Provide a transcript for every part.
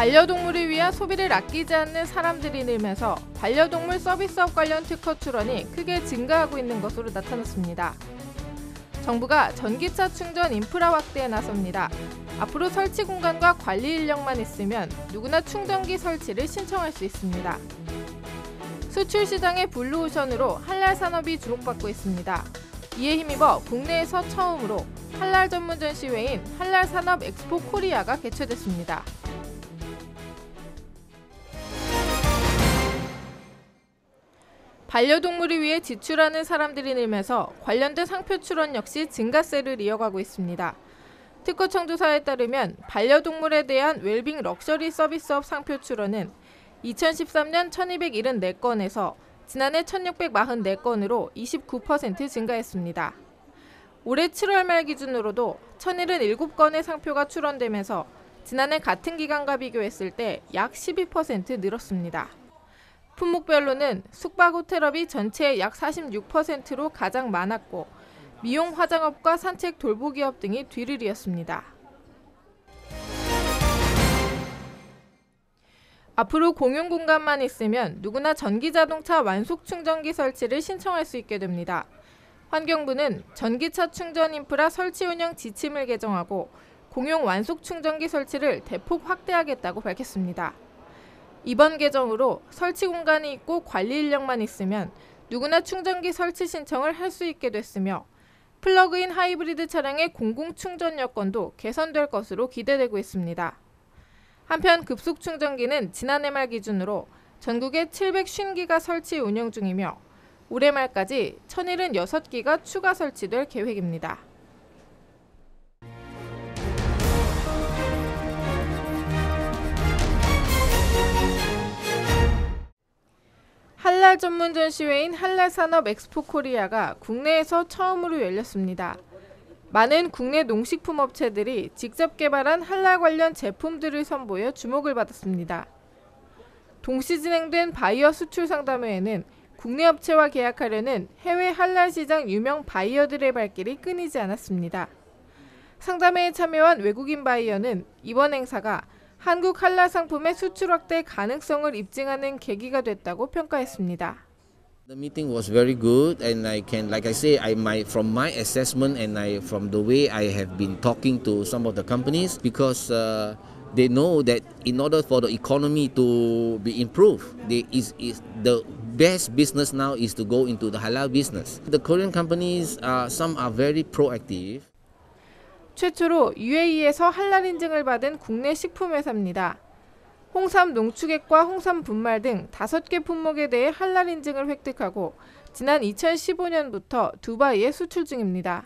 반려동물을 위한 소비를 아끼지 않는 사람들이 늘면서 반려동물 서비스업 관련 특허 출원이 크게 증가하고 있는 것으로 나타났습니다. 정부가 전기차 충전 인프라 확대에 나섭니다. 앞으로 설치 공간과 관리 인력만 있으면 누구나 충전기 설치를 신청할 수 있습니다. 수출 시장의 블루오션으로 할랄 산업이 주목받고 있습니다. 이에 힘입어 국내에서 처음으로 할랄 전문 전시회인 할랄 산업 엑스포 코리아가 개최됐습니다. 반려동물을 위해 지출하는 사람들이 늘면서 관련된 상표 출원 역시 증가세를 이어가고 있습니다. 특허 청조사에 따르면 반려동물에 대한 웰빙 럭셔리 서비스업 상표 출원은 2013년 1274건에서 지난해 1644건으로 29% 증가했습니다. 올해 7월 말 기준으로도 1077건의 상표가 출원되면서 지난해 같은 기간과 비교했을 때 약 12% 늘었습니다. 품목별로는 숙박 호텔업이 전체의 약 46%로 가장 많았고 미용 화장업과 산책 돌보기업 등이 뒤를 이었습니다. 앞으로 공용 공간만 있으면 누구나 전기자동차 완속 충전기 설치를 신청할 수 있게 됩니다. 환경부는 전기차 충전 인프라 설치 운영 지침을 개정하고 공용 완속 충전기 설치를 대폭 확대하겠다고 밝혔습니다. 이번 개정으로 설치 공간이 있고 관리 인력만 있으면 누구나 충전기 설치 신청을 할 수 있게 됐으며 플러그인 하이브리드 차량의 공공 충전 여건도 개선될 것으로 기대되고 있습니다. 한편 급속 충전기는 지난해 말 기준으로 전국에 750기가 설치 운영 중이며 올해 말까지 1076기가 추가 설치될 계획입니다. 할랄 전문 전시회인 할랄 산업 엑스포 코리아가 국내에서 처음으로 열렸습니다. 많은 국내 농식품 업체들이 직접 개발한 할랄 관련 제품들을 선보여 주목을 받았습니다. 동시 진행된 바이어 수출 상담회에는 국내 업체와 계약하려는 해외 할랄 시장 유명 바이어들의 발길이 끊이지 않았습니다. 상담회에 참여한 외국인 바이어는 이번 행사가 한국 할랄 상품의 수출 확대 가능성을 입증하는 계기가 됐다고 평가했습니다. The meeting was very good, and like I say, from my assessment and from the way I have been talking to some of the companies, because they know that in order for the economy to be improved, the best business now is to go into the halal business. The Korean companies, some are very proactive. 최초로 UAE에서 할랄 인증을 받은 국내 식품회사입니다. 홍삼 농축액과 홍삼 분말 등 5개 품목에 대해 할랄 인증을 획득하고 지난 2015년부터 두바이에 수출 중입니다.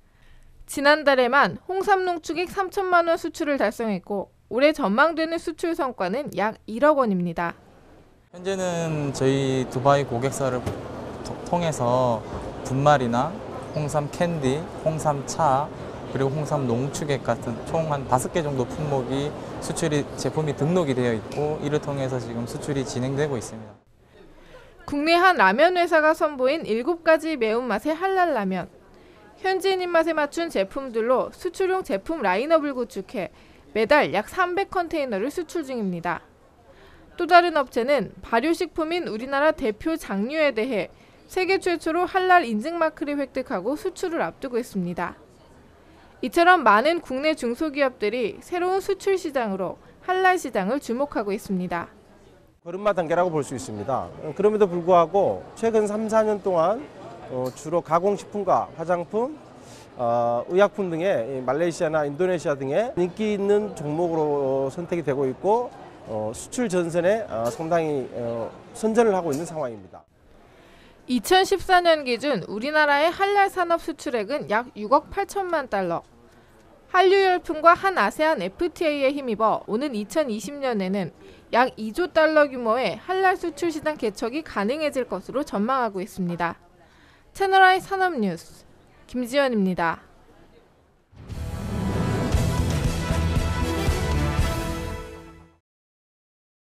지난달에만 홍삼 농축액 3천만 원 수출을 달성했고 올해 전망되는 수출 성과는 약 1억 원입니다. 현재는 저희 두바이 고객사를 통해서 분말이나 홍삼 캔디, 홍삼 차, 그리고 홍삼 농축액 같은 총 한 5개 정도 품목이 제품이 등록이 되어 있고 이를 통해서 지금 수출이 진행되고 있습니다. 국내 한 라면 회사가 선보인 7가지 매운맛의 할랄 라면. 현지인 입맛에 맞춘 제품들로 수출용 제품 라인업을 구축해 매달 약 300컨테이너를 수출 중입니다. 또 다른 업체는 발효식품인 우리나라 대표 장류에 대해 세계 최초로 할랄 인증 마크를 획득하고 수출을 앞두고 있습니다. 이처럼 많은 국내 중소기업들이 새로운 수출 시장으로 할랄 시장을 주목하고 있습니다. 걸음마 단계라고 볼 수 있습니다. 그럼에도 불구하고 최근 3, 4년 동안 주로 가공식품과 화장품, 의약품 등의 말레이시아나 인도네시아 등의 인기 있는 종목으로 선택이 되고 있고 수출 전선에 상당히 선전을 하고 있는 상황입니다. 2014년 기준 우리나라의 할랄 산업 수출액은 약 6억 8천만 달러. 한류 열풍과 한 아세안 FTA에 힘입어 오는 2020년에는 약 2조 달러 규모의 할랄 수출 시장 개척이 가능해질 것으로 전망하고 있습니다. 채널I 산업뉴스 김지연입니다.